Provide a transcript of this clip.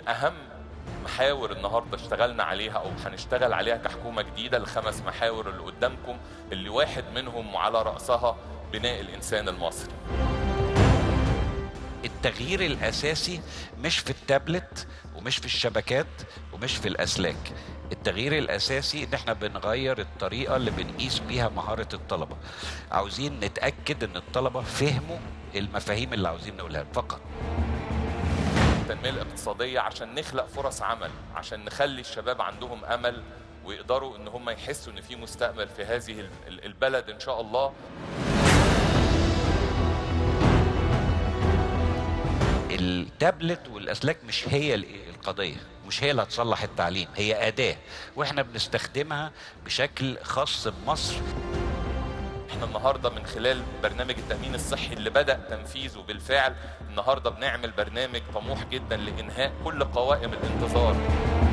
أهم محاور النهاردة اشتغلنا عليها أو هنشتغل عليها كحكومة جديدة، الخمس محاور اللي قدامكم، اللي واحد منهم وعلى رأسها بناء الإنسان المصري. التغيير الأساسي مش في التابلت ومش في الشبكات ومش في الأسلاك. التغيير الأساسي إن احنا بنغير الطريقة اللي بنقيس بيها مهارة الطلبة. عاوزين نتأكد إن الطلبة فهموا المفاهيم اللي عاوزين نقولها فقط. التنمية الاقتصادية عشان نخلق فرص عمل، عشان نخلي الشباب عندهم أمل ويقدروا إن هم يحسوا إن في مستقبل في هذه البلد إن شاء الله. التابلت والأسلاك مش هي القضية، مش هي اللي هتصلح التعليم، هي أداة وإحنا بنستخدمها بشكل خاص بمصر. احنا النهارده من خلال برنامج التأمين الصحي اللي بدأ تنفيذه بالفعل، النهارده بنعمل برنامج طموح جدا لإنهاء كل قوائم الانتظار.